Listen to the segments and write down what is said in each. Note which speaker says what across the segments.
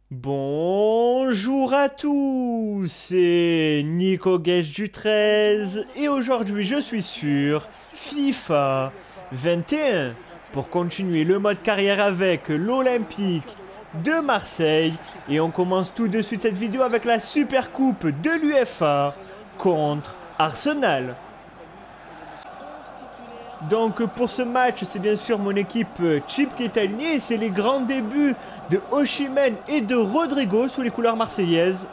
Speaker 1: Bonjour à tous, c'est Nico Guèche du 13 et aujourd'hui je suis sur FIFA 21 pour continuer le mode carrière avec l'Olympique de Marseille et on commence tout de suite cette vidéo avec la Super Coupe de l'UEFA contre Arsenal. Donc pour ce match, c'est bien sûr mon équipe Chip qui est alignée et c'est les grands débuts de Osimhen et de Rodrigo sous les couleurs marseillaises.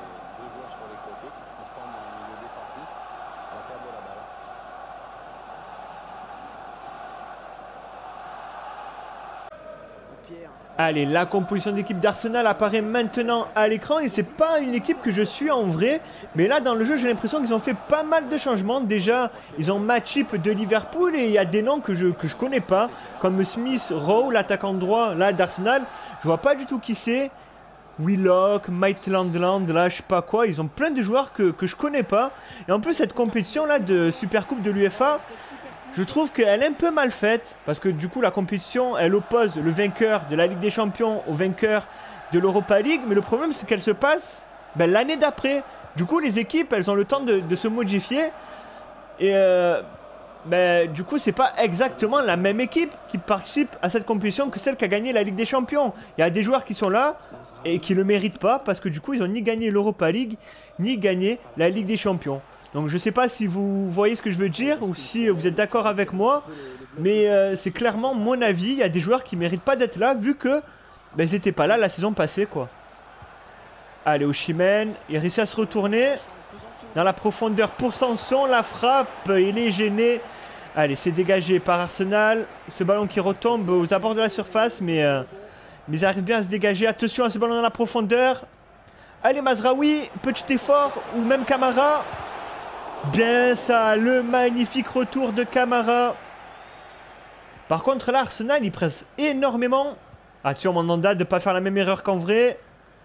Speaker 1: Allez, la composition d'équipe d'Arsenal apparaît maintenant à l'écran et c'est pas une équipe que je suis en vrai, mais là dans le jeu j'ai l'impression qu'ils ont fait pas mal de changements. Déjà, ils ont Matip de Liverpool et il y a des noms que je connais pas, comme Smith Rowe, l'attaquant droit là d'Arsenal. Je vois pas du tout qui c'est. Willock, Maitland, là je sais pas quoi, ils ont plein de joueurs que je connais pas. Et en plus cette compétition là de Super Coupe de l'UEFA, je trouve qu'elle est un peu mal faite, parce que du coup la compétition, elle oppose le vainqueur de la Ligue des Champions au vainqueur de l'Europa League, mais le problème c'est qu'elle se passe l'année d'après. Du coup les équipes, elles ont le temps de se modifier, et du coup c'est pas exactement la même équipe qui participe à cette compétition que celle qui a gagné la Ligue des Champions. Il y a des joueurs qui sont là, et qui le méritent pas, parce que du coup ils ont ni gagné l'Europa League, ni gagné la Ligue des Champions. Donc je sais pas si vous voyez ce que je veux dire ou si vous êtes d'accord avec moi, mais c'est clairement mon avis. Il y a des joueurs qui méritent pas d'être là vu que ils n'étaient pas là la saison passée quoi. Allez, Osimhen, il réussit à se retourner dans la profondeur pour Sanson, la frappe, il est gêné. Allez, c'est dégagé par Arsenal. Ce ballon qui retombe aux abords de la surface, mais ils arrivent bien à se dégager. Attention à ce ballon dans la profondeur. Allez, Mazraoui, petit effort, ou même Camara. Bien ça, le magnifique retour de Camara. Par contre là, Arsenal, il presse énormément. Attention, Mandanda, de ne pas faire la même erreur qu'en vrai.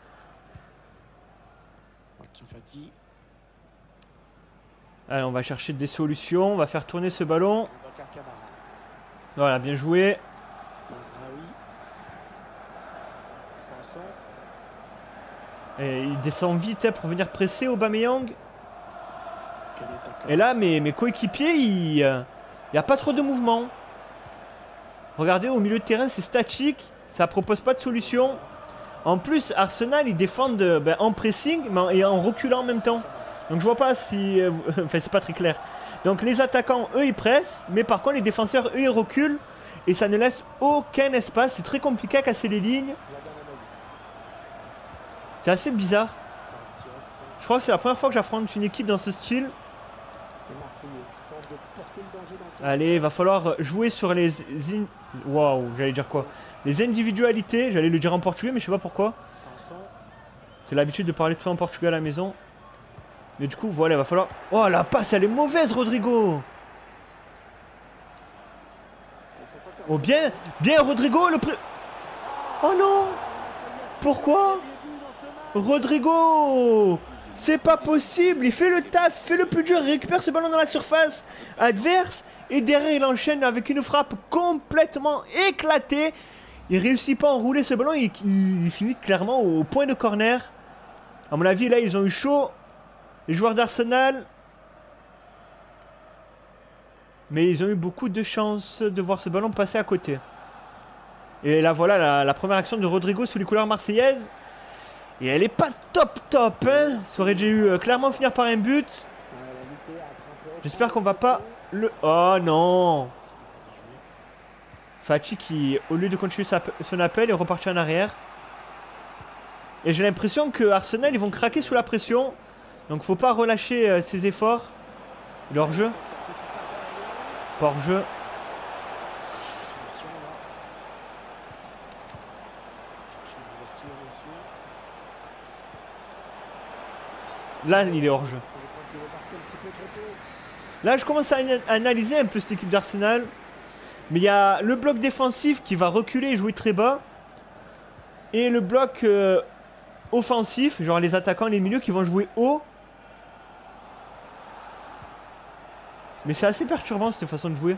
Speaker 1: Allez, on va chercher des solutions. On va faire tourner ce ballon. Voilà, bien joué. Et il descend vite pour venir presser Aubameyang. Et là, mes coéquipiers, il n'y a pas trop de mouvement. Regardez, au milieu de terrain, c'est statique. Ça propose pas de solution. En plus, Arsenal, ils défendent en pressing et en reculant en même temps. Donc je vois pas si... enfin, c'est pas très clair. Donc les attaquants, eux, ils pressent. Mais par contre, les défenseurs, eux, ils reculent. Et ça ne laisse aucun espace. C'est très compliqué à casser les lignes. C'est assez bizarre. Je crois que c'est la première fois que j'affronte une équipe dans ce style. Allez, il va falloir jouer sur les... Waouh, j'allais dire quoi? Les individualités, j'allais le dire en portugais, mais je sais pas pourquoi. C'est l'habitude de parler tout en portugais à la maison. Mais du coup, voilà, il va falloir... Oh, la passe, elle est mauvaise, Rodrigo. Oh, bien, Rodrigo, le... Oh non. Pourquoi Rodrigo, c'est pas possible, il fait le taf, fait le plus dur, il récupère ce ballon dans la surface adverse et derrière il enchaîne avec une frappe complètement éclatée. Il réussit pas à enrouler ce ballon, il finit clairement au point de corner. À mon avis là ils ont eu chaud, les joueurs d'Arsenal. Mais ils ont eu beaucoup de chance de voir ce ballon passer à côté. Et là voilà la première action de Rodrigo sous les couleurs marseillaises. Et elle est pas top, hein. Ça aurait dû clairement finir par un but. J'espère qu'on va pas le... Oh non. Fati qui, au lieu de continuer son appel, est reparti en arrière. Et j'ai l'impression que Arsenal, ils vont craquer sous la pression. Donc faut pas relâcher ses efforts. Leur jeu. Pas hors-jeu. Là, il est hors jeu. Là, je commence à analyser un peu cette équipe d'Arsenal. Mais il y a le bloc défensif qui va reculer et jouer très bas. Et le bloc offensif, genre les attaquants, les milieux qui vont jouer haut. Mais c'est assez perturbant cette façon de jouer.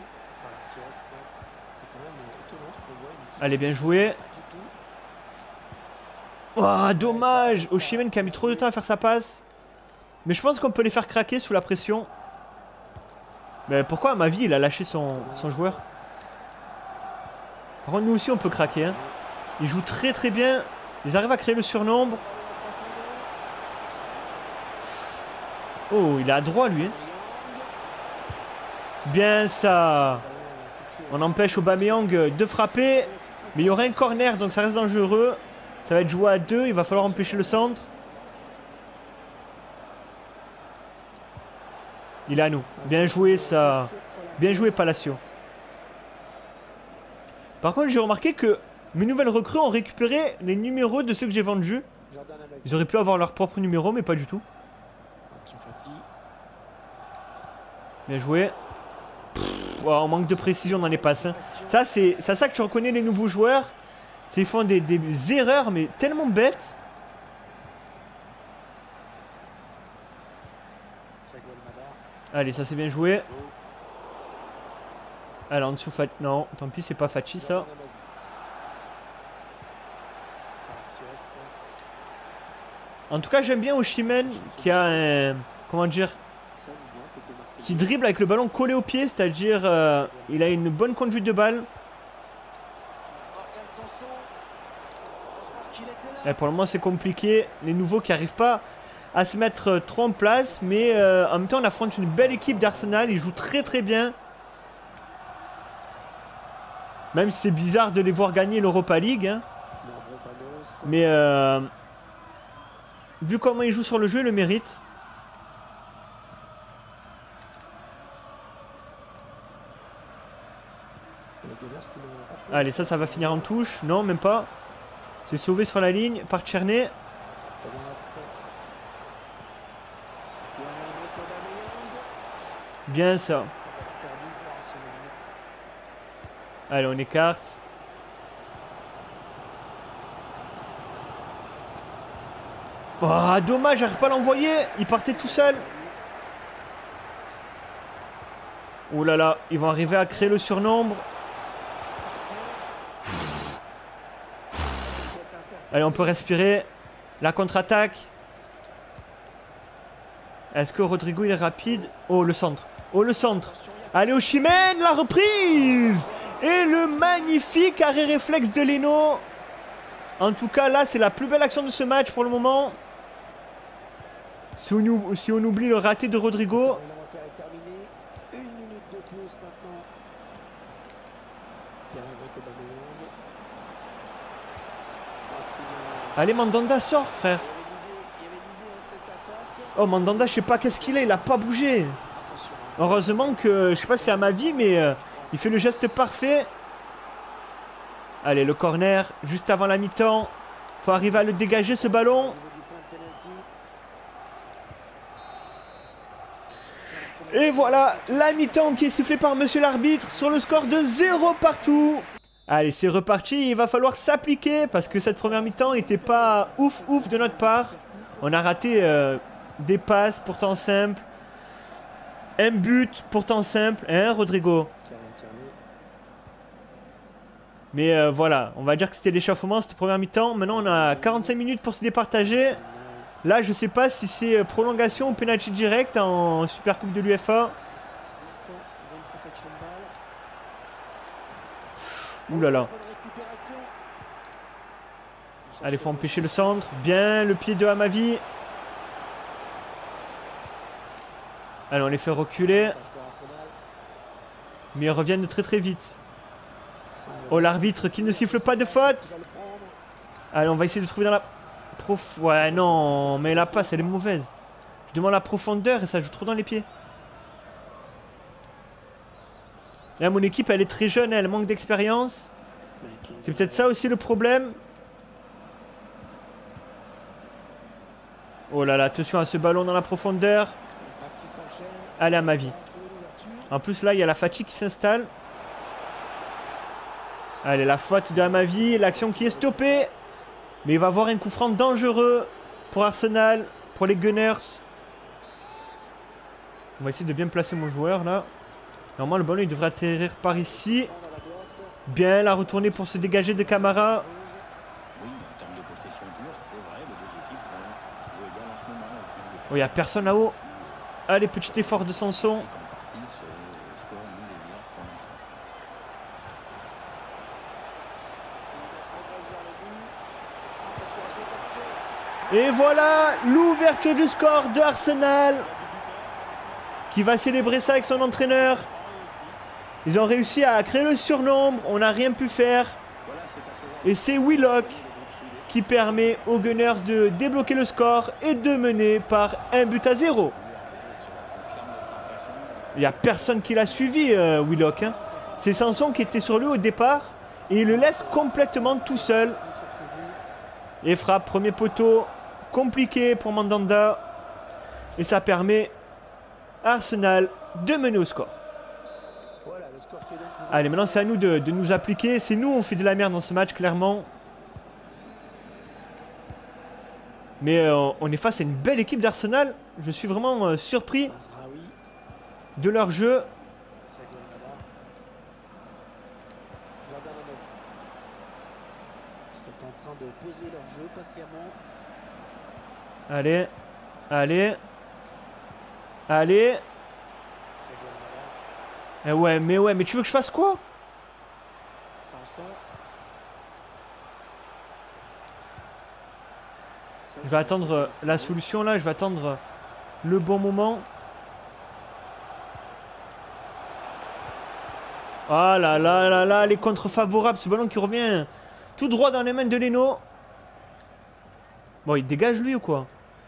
Speaker 1: Allez, bien joué. Oh, dommage. Osimhen qui a mis trop de temps à faire sa passe. Mais je pense qu'on peut les faire craquer sous la pression. Mais pourquoi à ma vie il a lâché son joueur? Par contre nous aussi on peut craquer hein. Ils jouent très très bien. Ils arrivent à créer le surnombre. Oh il est à droit lui hein. Bien ça. On empêche Aubameyang de frapper. Mais il y aurait un corner donc ça reste dangereux. Ça va être joué à 2. Il va falloir empêcher le centre. Il est à nous. Bien joué ça. Bien joué Palacio. Par contre j'ai remarqué que mes nouvelles recrues ont récupéré les numéros de ceux que j'ai vendus. Ils auraient pu avoir leur propre numéro mais pas du tout. Bien joué. Wow, en manque de précision dans les passes. Hein. Ça c'est ça que tu reconnais les nouveaux joueurs. C'est qu'ils font des erreurs mais tellement bêtes. Allez, ça c'est bien joué. Allez, en dessous, non, tant pis, c'est pas Fachi ça. En tout cas, j'aime bien Osimhen qui a un. Comment dire? Qui dribble avec le ballon collé au pied, c'est-à-dire il a une bonne conduite de balle. Et pour le moment, c'est compliqué. Les nouveaux qui n'arrivent pas à se mettre trop en place, mais en même temps on affronte une belle équipe d'Arsenal, ils jouent très très bien. Même si c'est bizarre de les voir gagner l'Europa League. Hein. Mais vu comment ils jouent sur le jeu, ils le méritent. Allez, ça va finir en touche. Non, même pas. C'est sauvé sur la ligne par Tierney. Bien ça. Allez, on écarte. Oh, dommage, j'arrive pas à l'envoyer. Il partait tout seul. Oh là là, ils vont arriver à créer le surnombre. Allez, on peut respirer. La contre-attaque. Est-ce que Rodrigo il est rapide? Oh, le centre. Oh, le centre. Allez, Osimhen, la reprise. Et le magnifique arrêt réflexe de Leno. En tout cas, là, c'est la plus belle action de ce match pour le moment. Si on oublie le raté de Rodrigo. Allez, Mandanda, sort, frère. Oh, Mandanda, je sais pas qu'est-ce qu'il est. Il a pas bougé. Heureusement que, je sais pas si c'est à ma vie, mais il fait le geste parfait. Allez, le corner, juste avant la mi-temps. Faut arriver à le dégager, ce ballon. Et voilà, la mi-temps qui est sifflée par monsieur l'arbitre sur le score de 0 partout. Allez, c'est reparti. Il va falloir s'appliquer parce que cette première mi-temps n'était pas ouf de notre part. On a raté des passes pourtant simples. Un but pourtant simple. Hein, Rodrigo? Mais voilà, on va dire que c'était l'échauffement cette première mi-temps. Maintenant, on a 45 minutes pour se départager. Là, je sais pas si c'est prolongation ou penalty direct en Super Coupe de l'UEFA. Ouh là là. Allez, faut empêcher le centre. Bien, le pied de Amavi. Allez, on les fait reculer. Mais ils reviennent très très vite. Oh, l'arbitre qui ne siffle pas de faute. Allez, on va essayer de trouver dans la... Ouais, non, mais la passe, elle est mauvaise. Je demande la profondeur et ça joue trop dans les pieds. Là, mon équipe, elle est très jeune, elle manque d'expérience. C'est peut-être ça aussi le problème. Oh là là, attention à ce ballon dans la profondeur. Allez, à ma vie. En plus, là, il y a la fatigue qui s'installe. Allez, la faute de Amavi, l'action qui est stoppée. Mais il va avoir un coup franc dangereux pour Arsenal, pour les Gunners. On va essayer de bien placer mon joueur, là. Normalement, le ballon, il devrait atterrir par ici. Bien, la retournée pour se dégager de Camara. Oh, il n'y a personne là-haut. Allez, petit effort de Sanson. Et voilà l'ouverture du score de Arsenal, qui va célébrer ça avec son entraîneur. Ils ont réussi à créer le surnombre, on n'a rien pu faire. Et c'est Willock qui permet aux Gunners de débloquer le score et de mener par 1-0. Il n'y a personne qui l'a suivi, Willock. Hein. C'est Sanson qui était sur lui au départ et il le laisse complètement tout seul. Et frappe, premier poteau, compliqué pour Mandanda. Et ça permet à Arsenal de mener au score. Allez, maintenant c'est à nous de nous appliquer. C'est nous, on fait de la merde dans ce match, clairement. Mais on est face à une belle équipe d'Arsenal. Je suis vraiment surpris de leur jeu. Allez, allez, allez. Eh ouais, mais tu veux que je fasse quoi? Je vais attendre la solution là, je vais attendre le bon moment. Ah là là là là, les contres favorables, ce ballon qui revient tout droit dans les mains de Leno. Bon, il dégage lui ou quoi?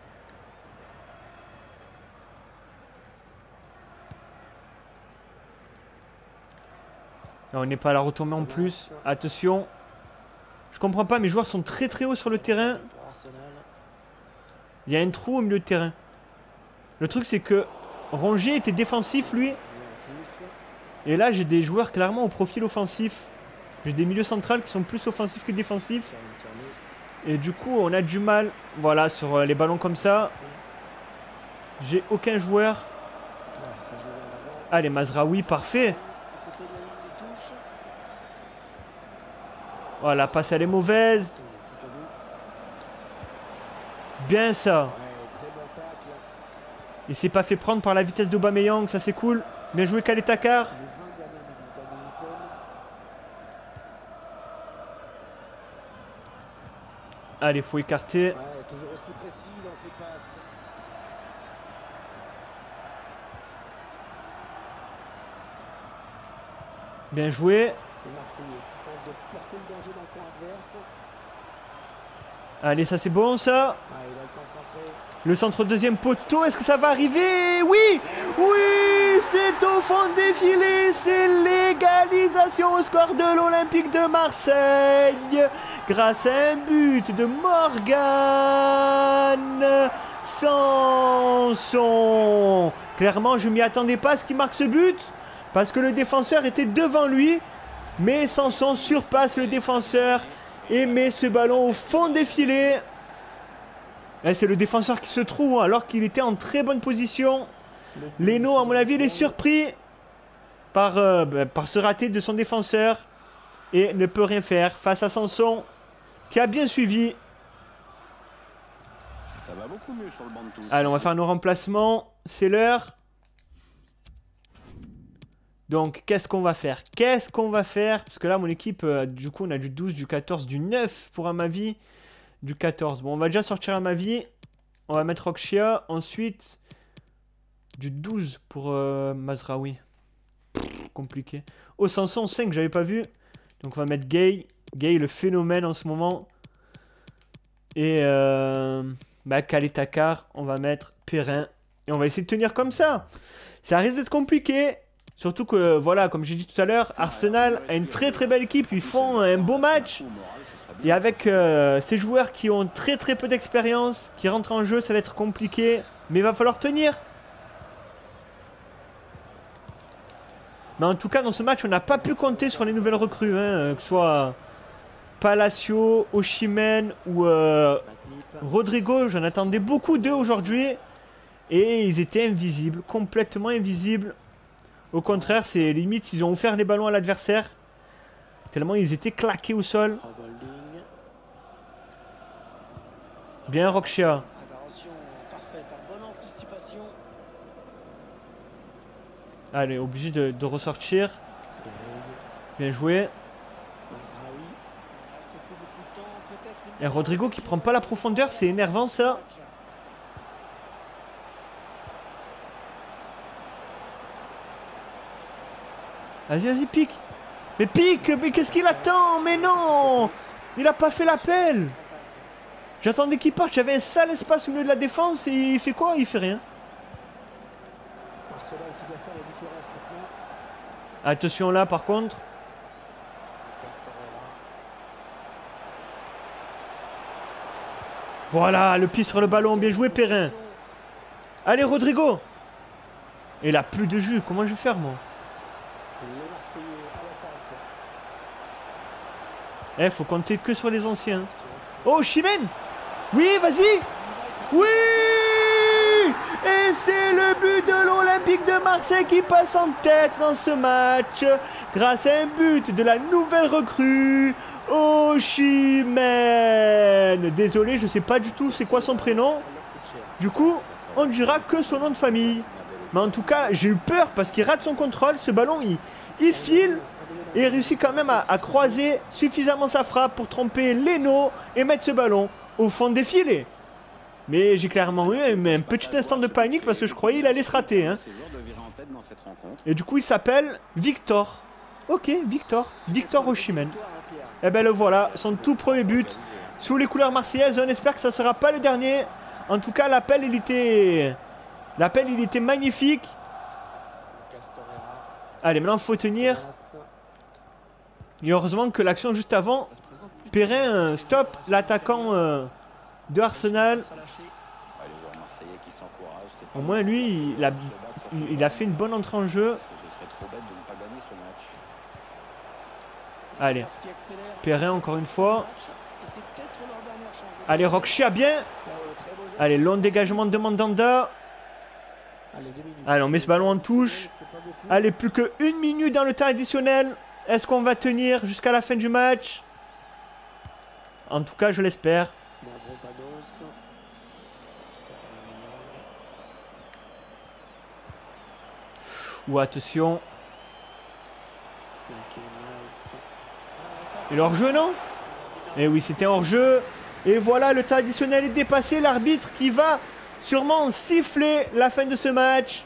Speaker 1: Là, on n'est pas à la retourner en plus. Attention. Je comprends pas, mes joueurs sont très très hauts sur le terrain. Il y a un trou au milieu de terrain. Le truc c'est que Rongier était défensif lui. Et là j'ai des joueurs clairement au profil offensif. J'ai des milieux centrales qui sont plus offensifs que défensifs. Et du coup on a du mal. Voilà, sur les ballons comme ça. J'ai aucun joueur. Allez, Mazraoui, parfait. Voilà, la passe elle est mauvaise. Bien ça. Il s'est pas fait prendre par la vitesse d'Aubameyang, ça c'est cool. Bien joué Khaled Takar. Allez, faut écarter. Bien joué. Allez, ça c'est bon ça. Le centre deuxième poteau, est-ce que ça va arriver? Oui. Oui, c'est au fond des filets. C'est l'égalisation au score de l'Olympique de Marseille. Grâce à un but de Morgan Sanson. Clairement, je m'y attendais pas à ce qu'il marque ce but. Parce que le défenseur était devant lui. Mais Sanson surpasse le défenseur et met ce ballon au fond des filets. C'est le défenseur qui se trouve alors qu'il était en très bonne position. Leno, à mon avis, il est surpris par ce raté de son défenseur et ne peut rien faire face à Sanson qui a bien suivi.
Speaker 2: Ça va beaucoup mieux sur le banc de touche.
Speaker 1: Allez, on va faire nos remplacements. C'est l'heure. Donc, qu'est-ce qu'on va faire? Qu'est-ce qu'on va faire? Parce que là, mon équipe, du coup, on a du 12, du 14, du 9 pour Amavi. Du 14. Bon, on va déjà sortir Amavi. On va mettre Roxia. Ensuite, du 12 pour Mazraoui. Compliqué. Oh, Sanson, 5, j'avais pas vu. Donc, on va mettre Gay. Gay, le phénomène en ce moment. Et Khaled Takar, on va mettre Perrin. Et on va essayer de tenir comme ça. Ça risque d'être compliqué. Surtout que, voilà, comme j'ai dit tout à l'heure, Arsenal a une très très belle équipe. Ils font un beau match. Et avec ces joueurs qui ont très très peu d'expérience, qui rentrent en jeu, ça va être compliqué. Mais il va falloir tenir. Mais en tout cas, dans ce match, on n'a pas pu compter sur les nouvelles recrues. Hein, que ce soit Palacio, Osimhen ou Rodrigo. J'en attendais beaucoup d'eux aujourd'hui. Et ils étaient invisibles, complètement invisibles. Au contraire, c'est limite, ils ont offert les ballons à l'adversaire. Tellement ils étaient claqués au sol. Bien Roxia. Allez, obligé de ressortir. Bien joué. Et Rodrigo qui prend pas la profondeur, c'est énervant ça. Vas-y, vas-y, pique. Mais pique, mais qu'est-ce qu'il attend? Mais non! Il a pas fait l'appel. J'attendais qu'il parte, j'avais un sale espace au milieu de la défense et il fait quoi? Il fait rien. Attention là par contre. Voilà, le pied sur le ballon, bien joué Perrin. Allez Rodrigo. Et là, plus de jus, comment je vais faire moi? Eh, faut compter que sur les anciens. Oh, Chimène. Oui, vas-y. Oui. Et c'est le but de l'Olympique de Marseille qui passe en tête dans ce match. Grâce à un but de la nouvelle recrue, Osimhen. Désolé, je sais pas du tout c'est quoi son prénom. Du coup, on ne dira que son nom de famille. Mais en tout cas, j'ai eu peur parce qu'il rate son contrôle. Ce ballon, il file. Et il réussit quand même à croiser suffisamment sa frappe pour tromper Leno et mettre ce ballon au fond des filets. Mais j'ai clairement eu un petit instant de panique parce que je croyais qu'il allait se rater. Hein. Et du coup, il s'appelle Victor. Ok, Victor. Victor Osimhen. Et ben le voilà, son tout premier but sous les couleurs marseillaises. On espère que ça ne sera pas le dernier. En tout cas, l'appel, il était magnifique. Allez, maintenant, il faut tenir. Et heureusement que l'action juste avant, Perrin stoppe l'attaquant de Arsenal. Au moins lui, il a fait une bonne entrée en jeu. Allez, Perrin encore une fois. Allez, Rock-Chia bien. Allez, long dégagement de Mandanda. Allez, on met ce ballon en touche. Allez, plus que 1 minute dans le temps additionnel. Est-ce qu'on va tenir jusqu'à la fin du match? En tout cas, je l'espère. Ou attention. Et hors-jeu, non? Eh oui, c'était hors-jeu. Et voilà, le temps additionnel est dépassé. L'arbitre qui va sûrement siffler la fin de ce match.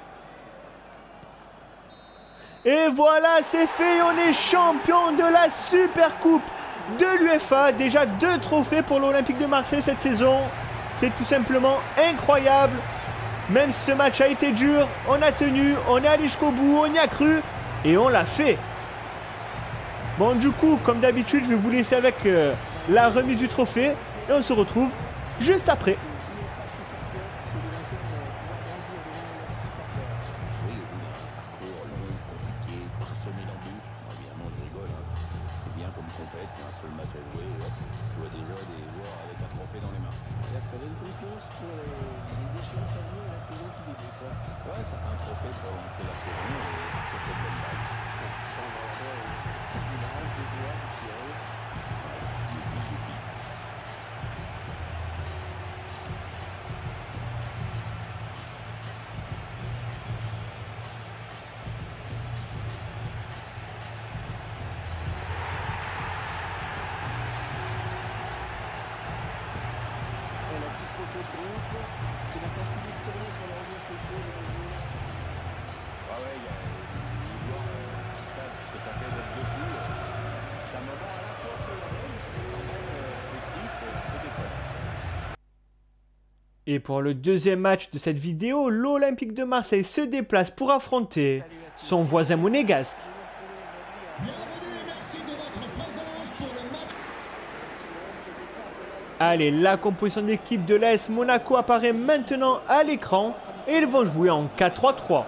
Speaker 1: Et voilà, c'est fait. On est champion de la Super Coupe de l'UEFA. Déjà 2 trophées pour l'Olympique de Marseille cette saison. C'est tout simplement incroyable. Même si ce match a été dur, on a tenu, on est allé jusqu'au bout, on y a cru et on l'a fait. Bon, du coup, comme d'habitude, je vais vous laisser avec la remise du trophée et on se retrouve juste après. Et pour le deuxième match de cette vidéo, l'Olympique de Marseille se déplace pour affronter son voisin monégasque. Allez, la composition d'équipe de l'AS Monaco apparaît maintenant à l'écran et ils vont jouer en 4-3-3.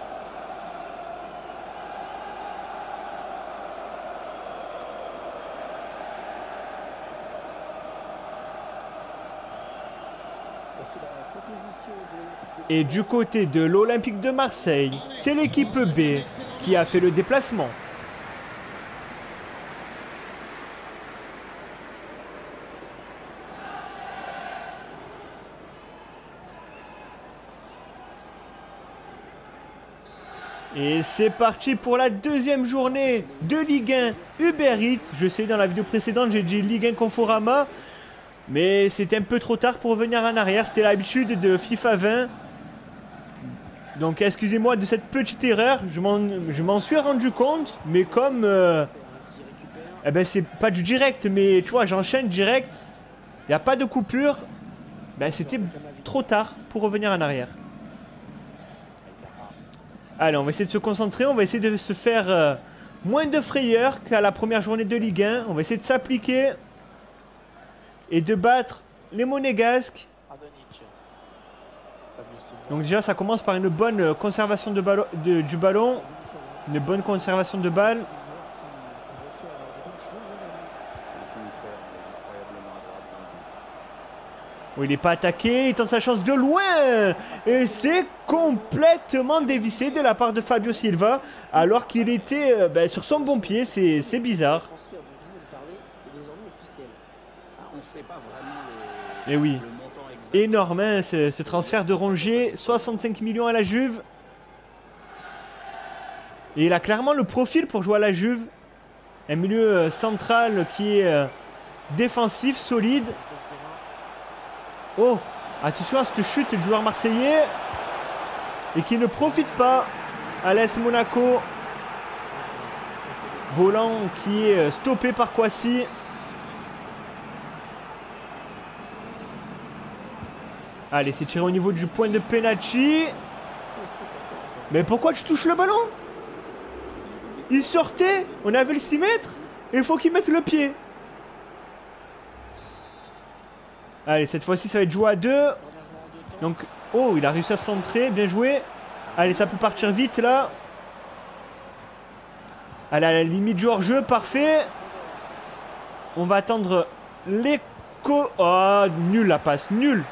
Speaker 1: Et du côté de l'Olympique de Marseille, c'est l'équipe B qui a fait le déplacement. Et c'est parti pour la deuxième journée de Ligue 1 Uber Eats. Je sais, dans la vidéo précédente, j'ai dit Ligue 1 Conforama. Mais c'était un peu trop tard pour revenir en arrière. C'était l'habitude de FIFA 20. Donc excusez-moi de cette petite erreur. Je m'en suis rendu compte. Mais comme... eh ben c'est pas du direct. Mais tu vois, j'enchaîne direct. Il n'y a pas de coupure. Ben c'était trop tard pour revenir en arrière. Allez, on va essayer de se concentrer. On va essayer de se faire moins de frayeur qu'à la première journée de Ligue 1. On va essayer de s'appliquer. Et de battre les Monégasques. Donc déjà ça commence par une bonne conservation de du ballon. Une bonne conservation de balle. Oh, il n'est pas attaqué, il tente sa chance de loin. Et c'est complètement dévissé de la part de Fabio Silva. Alors qu'il était sur son bon pied, c'est bizarre. Et oui. Énorme hein, ce transfert de Rongier, 65 millions à la Juve. Et il a clairement le profil pour jouer à la Juve. Un milieu central qui est défensif, solide. Oh, attention à cette chute du joueur marseillais. Et qui ne profite pas à l'AS Monaco. Volant qui est stoppé par Kouassi. Allez, c'est tiré au niveau du point de penalty. Mais pourquoi tu touches le ballon? Il sortait, on avait le 6 mètres. Et il faut qu'il mette le pied. Allez, cette fois-ci, ça va être joué à 2. Donc, oh, il a réussi à se centrer, bien joué. Allez, ça peut partir vite, là. Allez, à la limite du hors-jeu, parfait. On va attendre l'écho. Oh, nul la passe, nul.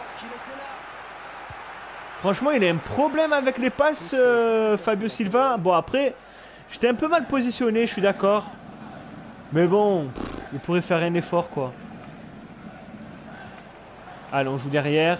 Speaker 1: Franchement, il a un problème avec les passes, Fabio Silva. Bon, après, j'étais un peu mal positionné, je suis d'accord. Mais bon, il pourrait faire un effort, quoi. Allez, on joue derrière.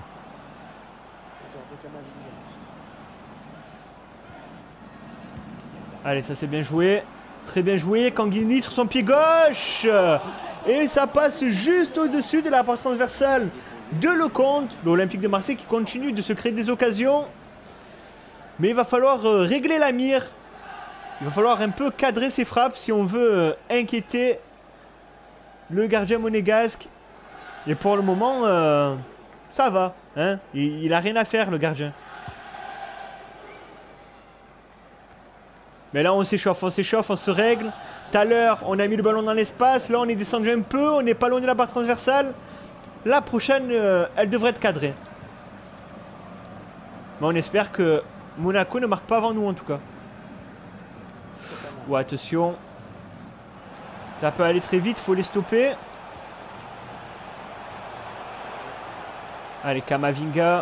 Speaker 1: Allez, ça c'est bien joué. Très bien joué. Kanguini sur son pied gauche. Et ça passe juste au-dessus de la barre transversale de Lecomte, l'Olympique de Marseille qui continue de se créer des occasions. Mais il va falloir régler la mire. Il va falloir un peu cadrer ses frappes si on veut inquiéter le gardien monégasque. Et pour le moment, ça va. Hein, il a rien à faire, le gardien. Mais là, on s'échauffe, on se règle. Tout à l'heure, on a mis le ballon dans l'espace. Là, on est descendu un peu. On n'est pas loin de la barre transversale. La prochaine, elle devrait être cadrée. Mais on espère que Monaco ne marque pas avant nous, en tout cas. Ouais, attention. Ça peut aller très vite, il faut les stopper. Allez, Kamavinga.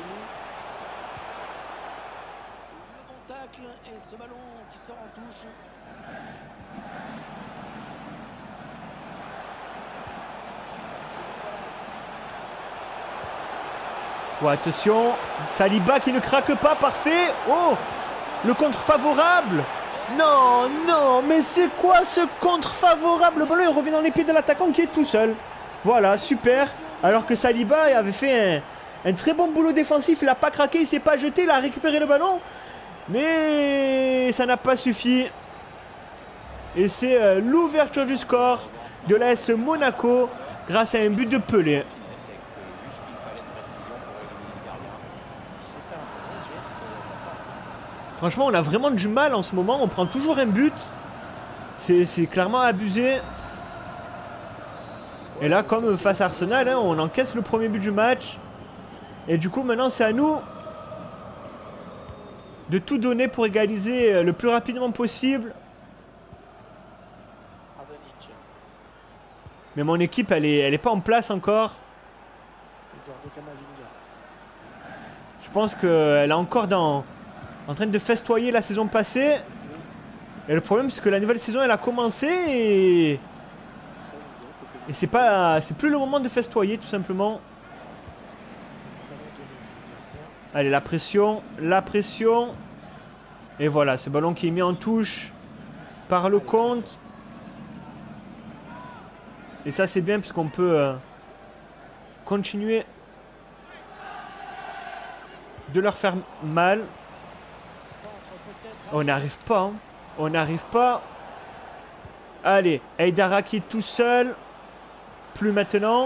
Speaker 1: Ouais, attention. Saliba qui ne craque pas, parfait. Oh, le contre favorable. Non, non, mais c'est quoi ce contre favorable? Le ballon il revient dans les pieds de l'attaquant qui est tout seul. Voilà, super. Alors que Saliba avait fait un très bon boulot défensif. Il n'a pas craqué, il ne s'est pas jeté, il a récupéré le ballon. Mais ça n'a pas suffi. Et c'est l'ouverture du score de l'AS Monaco grâce à un but de Pelé. Franchement, on a vraiment du mal en ce moment. On prend toujours un but. C'est clairement abusé. Et là, comme face à Arsenal, hein, on encaisse le premier but du match. Et du coup, maintenant, c'est à nous de tout donner pour égaliser le plus rapidement possible. Mais mon équipe, elle est pas en place encore. Je pense qu'elle est encore en train de festoyer la saison passée. Et le problème, c'est que la nouvelle saison, elle a commencé et c'est plus le moment de festoyer, tout simplement. Allez, la pression, la pression. Et voilà, ce ballon qui est mis en touche par le compte. Et ça c'est bien puisqu'on peut continuer de leur faire mal. On n'arrive pas. Hein. On n'arrive pas. Allez, Aïdara qui est tout seul. Plus maintenant.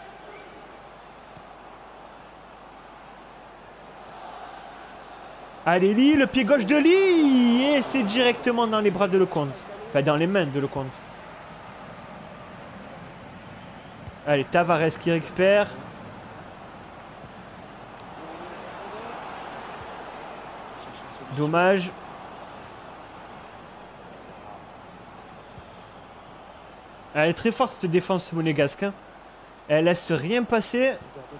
Speaker 1: Allez, Lee, le pied gauche de Lee. Et c'est directement dans les bras de Lecomte. Enfin, dans les mains de Lecomte. Allez, Tavares qui récupère. Dommage. Elle est très forte cette défense monégasque. Hein. Elle laisse rien passer.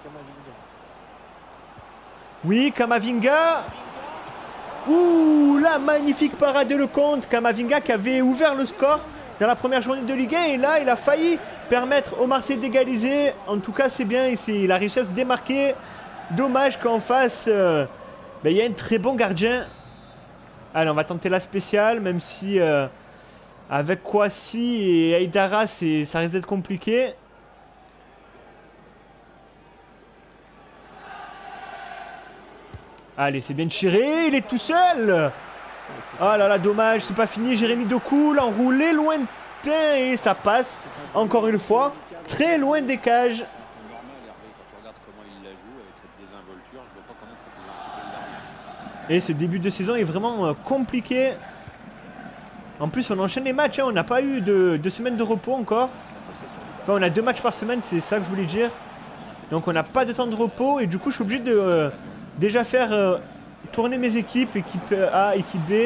Speaker 1: Oui, Kamavinga. Ouh, la magnifique parade de Lecomte. Kamavinga qui avait ouvert le score dans la première journée de Ligue 1. Et là, il a failli permettre aux Marseillais d'égaliser. En tout cas, c'est bien. Il a réussi à se démarquer. Dommage qu'en face, il y a un très bon gardien. Allez, on va tenter la spéciale. Même si avec Kouassi et Aïdara, ça risque d'être compliqué. Allez, c'est bien tiré, il est tout seul. Oh là là, dommage, c'est pas fini. Jérémy Doku, l'enroulé lointain et ça passe. Encore une fois, très loin des cages. Et ce début de saison est vraiment compliqué. En plus, on enchaîne les matchs, hein. On n'a pas eu de semaine de repos encore. Enfin, on a 2 matchs par semaine, c'est ça que je voulais dire. Donc on n'a pas de temps de repos et du coup, je suis obligé de... déjà faire tourner mes équipes, équipe A, équipe B.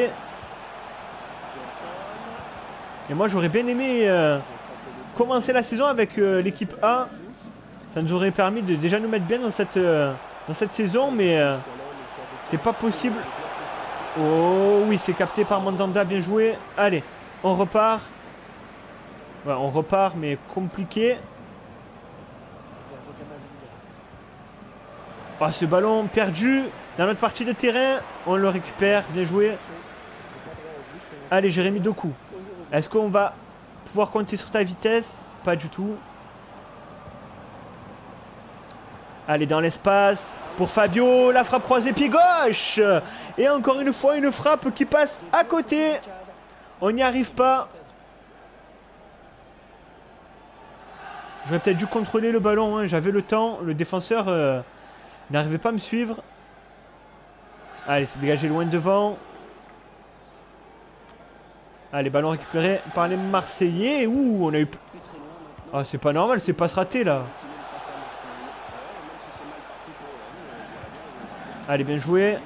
Speaker 1: Et moi j'aurais bien aimé commencer la saison avec l'équipe A. Ça nous aurait permis de déjà nous mettre bien dans cette saison, mais c'est pas possible. Oh oui, c'est capté par Mandanda, bien joué. Allez, on repart. Ouais, on repart, mais compliqué. Oh, ce ballon perdu dans notre partie de terrain. On le récupère. Bien joué. Allez, Jérémy Doku. Est-ce qu'on va pouvoir compter sur ta vitesse? Pas du tout. Allez, dans l'espace. Pour Fabio. La frappe croisée, pied gauche. Et encore une fois, une frappe qui passe à côté. On n'y arrive pas. J'aurais peut-être dû contrôler le ballon. Hein. J'avais le temps. Le défenseur... n'arrivait pas à me suivre. Allez, c'est dégagé loin devant. Allez, ballon récupéré par les Marseillais. Ouh, on a eu... Ah, c'est pas normal, c'est pas se rater là. Allez, bien joué.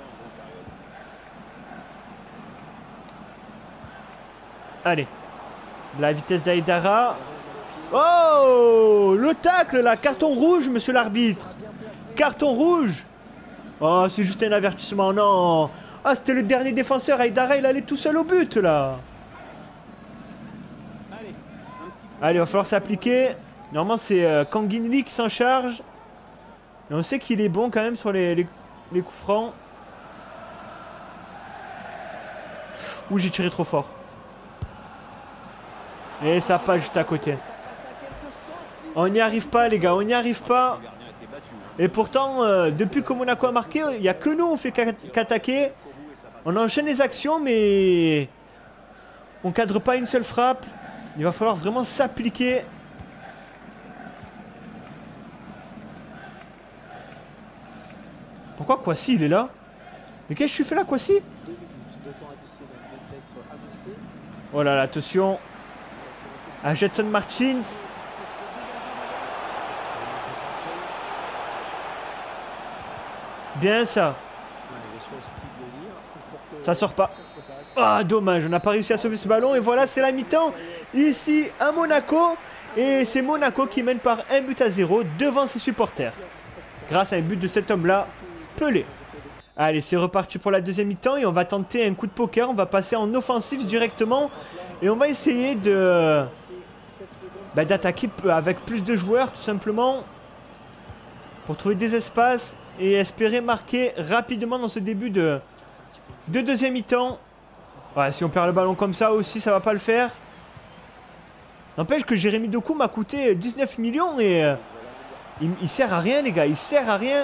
Speaker 1: Allez. La vitesse d'Aïdara. Oh, le tacle là, carton rouge, monsieur l'arbitre. Carton rouge. Oh, c'est juste un avertissement, non. Ah, c'était le dernier défenseur, Aïdara, il allait tout seul au but, là. Allez, il va falloir s'appliquer. Normalement, c'est Kanguinli qui s'en charge. Et on sait qu'il est bon quand même sur les coups francs. Ouh, j'ai tiré trop fort. Et ça passe juste à côté. On n'y arrive pas, les gars, on n'y arrive pas. Et pourtant, depuis que Monaco a marqué, il n'y a que nous, on fait qu'attaquer. On enchaîne les actions, mais on cadre pas une seule frappe. Il va falloir vraiment s'appliquer. Pourquoi Kouassi, il est là? Mais qu'est-ce que tu fais là, Kouassi? Oh là là, attention. À Jetson Martins. Bien ça. Ça sort pas. Ah, dommage, on n'a pas réussi à sauver ce ballon. Et voilà, c'est la mi-temps ici à Monaco. Et c'est Monaco qui mène par 1-0 devant ses supporters. Grâce à un but de cet homme-là, Pelé. Allez, c'est reparti pour la deuxième mi-temps. Et on va tenter un coup de poker. On va passer en offensif directement. Et on va essayer d'attaquer avec plus de joueurs, tout simplement. Pour trouver des espaces et espérer marquer rapidement dans ce début de deuxième mi-temps. Ouais, si on perd le ballon comme ça aussi, ça va pas le faire. N'empêche que Jérémy Doku m'a coûté 19 millions et il sert à rien, les gars. Il sert à rien.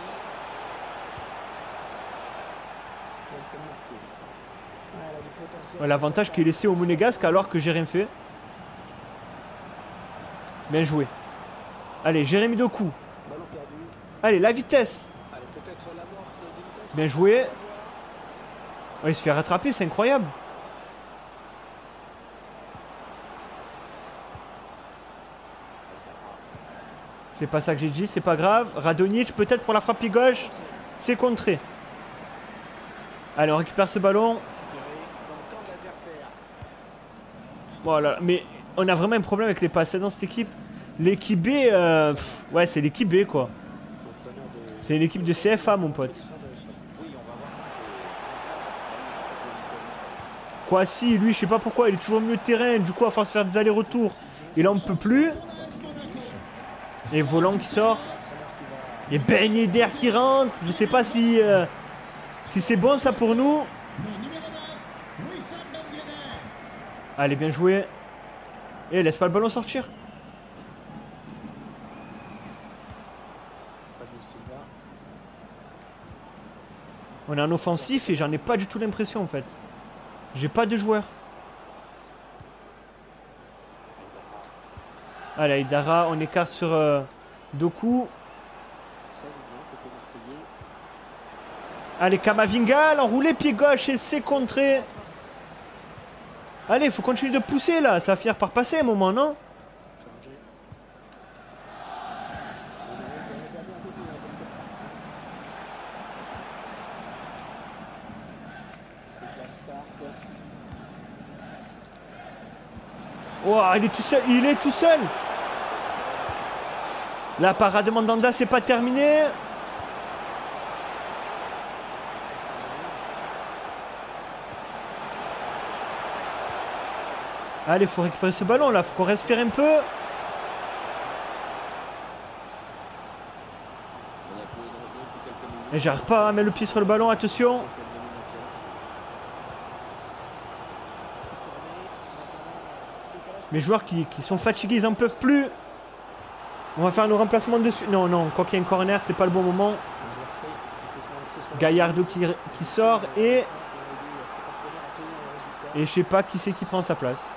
Speaker 1: Ouais, l'avantage qui est laissé au Monégasque alors que j'ai rien fait. Bien joué. Allez, Jérémy Doku. Allez, la vitesse. Bien joué. Ouais, il se fait rattraper, c'est incroyable. C'est pas ça que j'ai dit, c'est pas grave. Radonjic peut-être pour la frappe pied gauche. C'est contré. Allez, on récupère ce ballon. Voilà, mais on a vraiment un problème avec les passes dans cette équipe. L'équipe B, ouais, c'est l'équipe B quoi. C'est une équipe de CFA, mon pote. Quoi, si, lui, je sais pas pourquoi, il est toujours au milieu de terrain. Du coup, à force de faire des allers-retours, il en peut plus. Et Volant qui sort. Et Ben Yedder qui rentre. Je sais pas si c'est bon ça pour nous. Allez, bien joué. Et laisse pas le ballon sortir. On est en offensif et j'en ai pas du tout l'impression en fait. J'ai pas de joueur. Allez, Aïdara, on écarte sur Doku. Allez, Kamavinga, l'enroulé pied gauche et c'est contré. Allez, il faut continuer de pousser là. Ça va finir par passer à un moment, non? Oh, il est tout seul, il est tout seul. La parade de Mandanda, c'est pas terminé. Allez, faut récupérer ce ballon là, faut qu'on respire un peu. Et j'arrive pas à mettre le pied sur le ballon, attention. Mes joueurs qui sont fatigués, ils en peuvent plus. On va faire nos remplacements dessus. Non, non, quand il y a un corner, c'est pas le bon moment. Gallardo qui sort et je sais pas qui c'est qui prend sa place.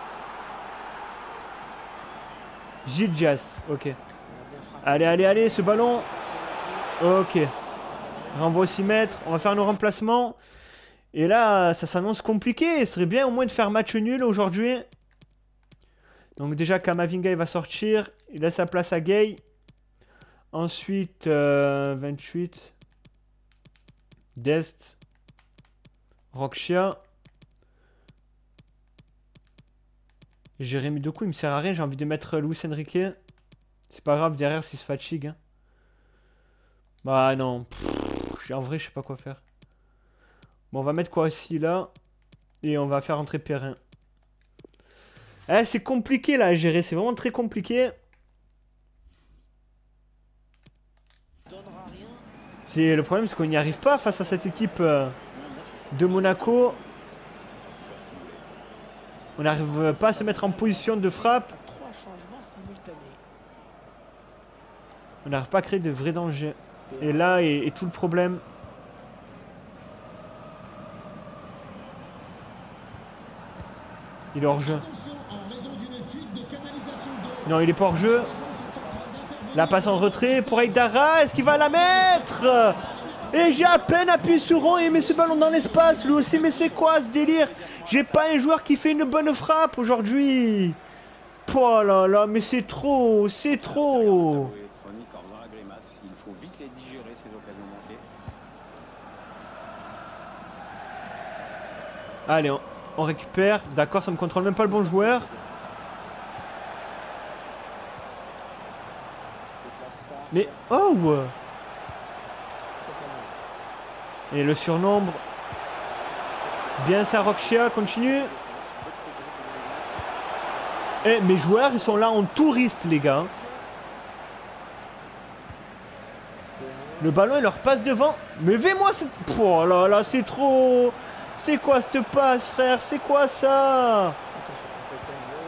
Speaker 1: Gildias, ok. Allez, allez, allez, ce ballon. Ok. Renvoi au 6 mètres. On va faire nos remplacements. Et là, ça s'annonce compliqué. Ce serait bien au moins de faire match nul aujourd'hui. Donc déjà, Kamavinga, il va sortir. Il laisse sa place à Gay. Ensuite, 28. Dest. Roxia. Et Jérémy Doku, il me sert à rien. J'ai envie de mettre Luis Enrique. C'est pas grave, derrière, s'il se fatigue. Hein. Bah non. En vrai, je sais pas quoi faire. Bon, on va mettre quoi aussi là. Et on va faire entrer Perrin. Eh, c'est compliqué là à gérer. C'est vraiment très compliqué. Le problème, c'est qu'on n'y arrive pas face à cette équipe de Monaco. On n'arrive pas à se mettre en position de frappe. On n'arrive pas à créer de vrais dangers. Et là est tout le problème. Il est hors jeu. Non, il est pas hors jeu. La passe en retrait pour Aïdara. Est-ce qu'il va la mettre? Et j'ai à peine appuyé sur rond et il met ce ballon dans l'espace lui aussi. Mais c'est quoi ce délire? J'ai pas un joueur qui fait une bonne frappe aujourd'hui. Oh là là, mais c'est trop, c'est trop. Allez, on récupère. D'accord, ça me contrôle même pas le bon joueur. Mais, oh! Et le surnombre. Bien ça, Roxia, continue. Eh, mes joueurs, ils sont là en touriste, les gars. Le ballon, il leur passe devant. Mais vais-moi cette... Oh là là, c'est trop... C'est quoi cette passe, frère? C'est quoi ça?
Speaker 3: Attention, ça peut être dangereux.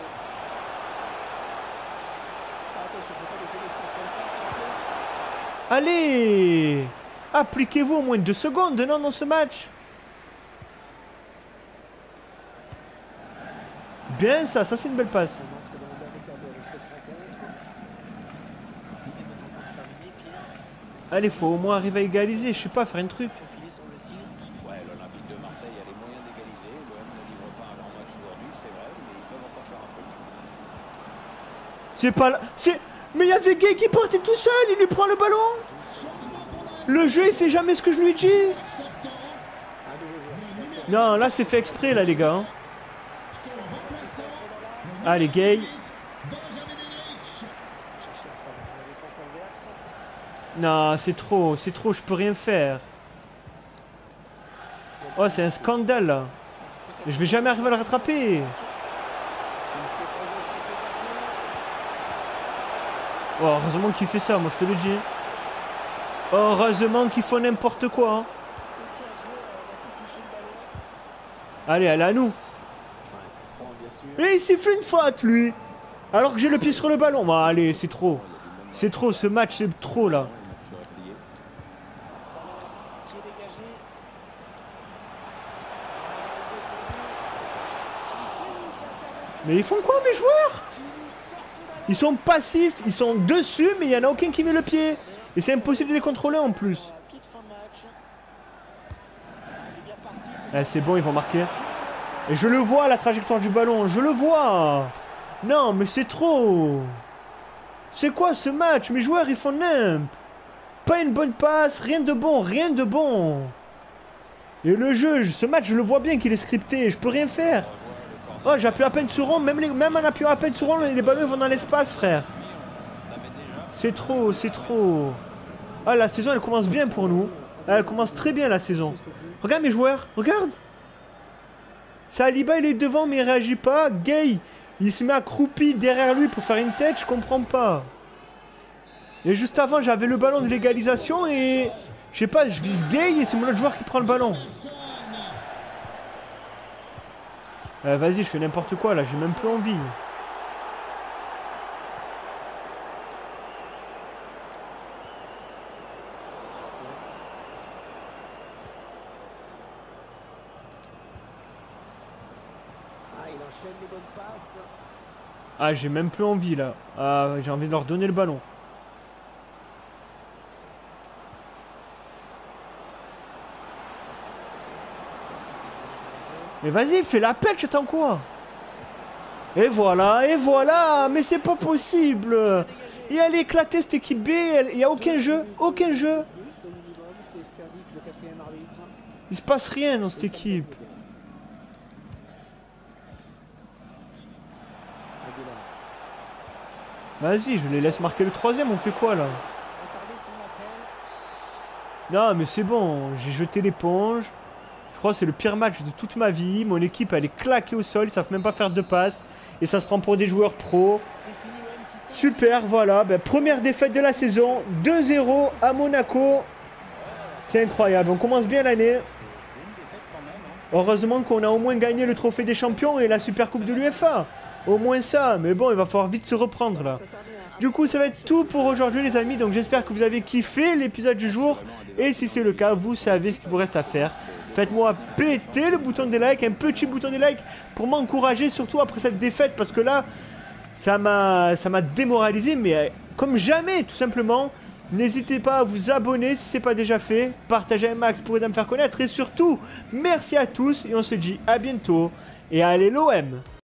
Speaker 3: Attention, faut pas laisser l'espace comme ça.
Speaker 1: Allez! Appliquez-vous au moins 2 secondes, non, dans ce match. Bien ça c'est une belle passe.
Speaker 3: On entre dans le dernier quart d'heure de cette rencontre. Il est maintenant temps de terminer, Pierre.
Speaker 1: Allez, faut au moins arriver à égaliser, je sais pas, faire un truc.
Speaker 3: Faufilé, semble-t-il.
Speaker 2: Ouais, l'Olympique de Marseille a les moyens d'égaliser. L'OM ne livre pas un grand match aujourd'hui, c'est vrai, mais ils peuvent encore faire un truc.
Speaker 1: C'est pas là. C'est. Mais il y avait Gay qui partait tout seul, il lui prend le ballon. Le jeu il fait jamais ce que je lui dis.
Speaker 3: Un nouveau joueur.
Speaker 1: Non, là c'est fait exprès là les gars. Hein. Allez Gay.
Speaker 3: Chercher à faire la défense adverse.
Speaker 1: Non, c'est trop, je peux rien faire. Oh, c'est un scandale là. Je vais jamais arriver à le rattraper.
Speaker 3: Il se présente
Speaker 1: Oh, heureusement qu'il fait ça, moi je te le dis. Oh, heureusement qu'il faut n'importe quoi. Hein.
Speaker 3: aucun joueur n'a pu toucher le ballon.
Speaker 1: Allez, elle est à nous.
Speaker 3: Ouais, coup franc, bien sûr.
Speaker 1: Et il s'est fait une faute lui. Alors que j'ai le pied sur le ballon. Bah, allez, c'est trop. C'est trop, ce match c'est trop là.
Speaker 2: Il a toujours plié.
Speaker 3: Qui est dégagé.
Speaker 1: Mais ils font quoi mes joueurs? Ils sont passifs, ils sont dessus, mais il n'y en a aucun qui met le pied. Et c'est impossible de les contrôler en plus.
Speaker 3: Toute fin de match. Il est bien parti.
Speaker 1: Eh, c'est bon, ils vont marquer. Et je le vois, la trajectoire du ballon, je le vois. Non, mais c'est trop. C'est quoi ce match? Mes joueurs, ils font nimp. Pas une bonne passe, rien de bon, rien de bon. Et le jeu, ce match, je le vois bien qu'il est scripté, je peux rien faire. Oh, j'appuie à peine sur rond, même en appuyant à peine sur rond, les ballons ils vont dans l'espace, frère. C'est trop, c'est trop. Ah, la saison, elle commence bien pour nous. Elle commence très bien, la saison. Regarde mes joueurs, regarde. Saliba, il est devant, mais il réagit pas. Gay, il se met accroupi derrière lui pour faire une tête, je comprends pas. Et juste avant, j'avais le ballon de l'égalisation et... Je sais pas, je vise Gay et c'est mon autre joueur qui prend le ballon. Vas-y, je fais n'importe quoi là, j'ai même plus envie.
Speaker 3: Ah, il enchaîne les bonnes passes.
Speaker 1: Ah, j'ai même plus envie là. Ah, j'ai envie de leur donner le ballon. Mais vas-y, fais la pêche, j'attends quoi? Et voilà, mais c'est pas possible. Et elle est éclatée cette équipe B, il n'y a aucun jeu, aucun jeu.
Speaker 3: Plus au minimum, c'est ce qu'indique le quatrième arbitre.
Speaker 1: Il se passe rien dans cette équipe.
Speaker 3: Aguilar.
Speaker 1: Vas-y, je les laisse marquer le troisième, on fait quoi là?
Speaker 3: Retardé son appel.
Speaker 1: Non, mais c'est bon, j'ai jeté l'éponge. Je crois que c'est le pire match de toute ma vie. Mon équipe, elle est claquée au sol, ils savent même pas faire de passes. Et ça se prend pour des joueurs pros.
Speaker 3: C'est fini, l'OM qui
Speaker 1: Super, voilà, ben, première défaite de la saison, 2-0 à Monaco. C'est incroyable, on commence bien l'année. Heureusement qu'on a au moins gagné le trophée des champions et la super coupe de l'UEFA. Au moins ça, mais bon, il va falloir vite se reprendre là. Du coup, ça va être tout pour aujourd'hui les amis, donc j'espère que vous avez kiffé l'épisode du jour. Et si c'est le cas, vous savez ce qu'il vous reste à faire. Faites-moi péter le bouton de like, un petit bouton de like pour m'encourager, surtout après cette défaite, parce que là, ça m'a démoralisé, mais comme jamais, tout simplement. N'hésitez pas à vous abonner si ce n'est pas déjà fait, partagez un max pour aider à me faire connaître, et surtout, merci à tous, et on se dit à bientôt, et allez l'OM!